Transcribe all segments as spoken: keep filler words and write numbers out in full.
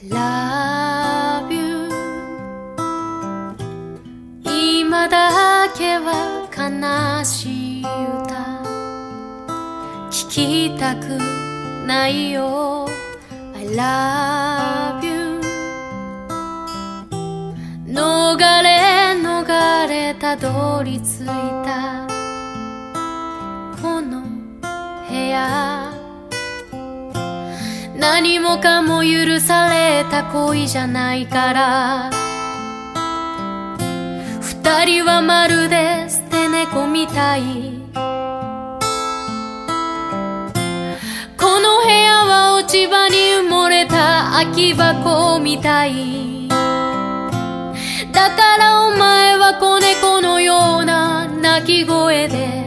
love you 今だけは悲しい歌聞きたくないよ I love you 逃れ逃れたどり着いたこの部屋何もかも許された恋じゃないから二人はまるで捨て猫みたいこの部屋は落ち葉に埋もれた空き箱みたいだからお前は子猫のような鳴き声で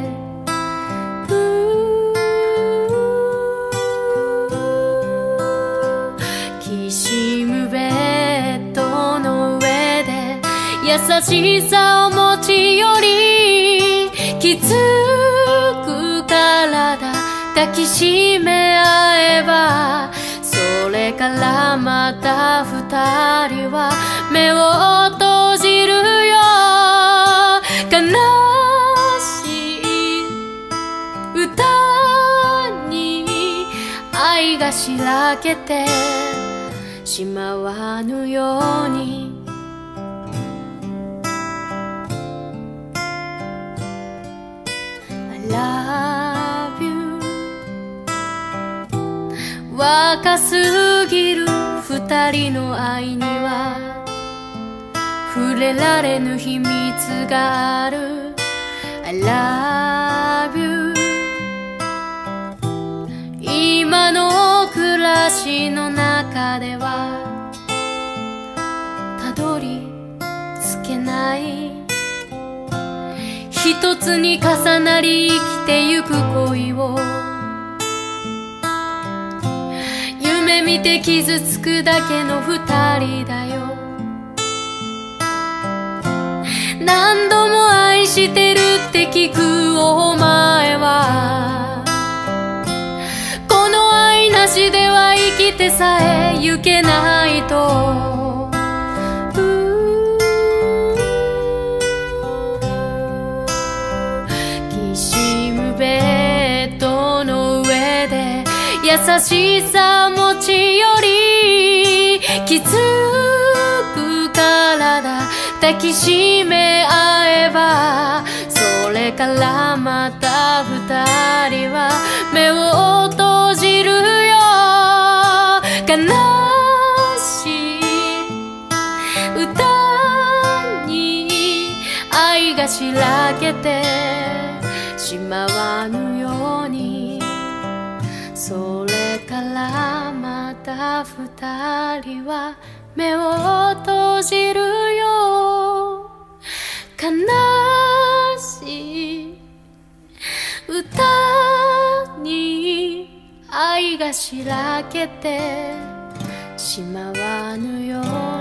きしむベッドの上で優しさを持ち寄りきつく体抱きしめ合えばそれからまた二人は目を閉じるよ悲しい歌に愛がしらけてしまわぬようにI love you 若すぎる二人の愛には触れられぬ秘密がある I love you 今の暮らしの中ではたどり着けない一つに重なり生きてゆく恋を夢見て傷つくだけの二人だよ何度も愛してるって聞くお前はこの愛なしでは生きてさえゆけないと優しさ持ち寄りきつく体抱きしめ合えばそれからまた二人は目を閉じるよ悲しい歌に愛がしらけてしまわぬようにそれからまた二人は目を閉じるよ悲しい歌に愛がしらけてしまわぬよ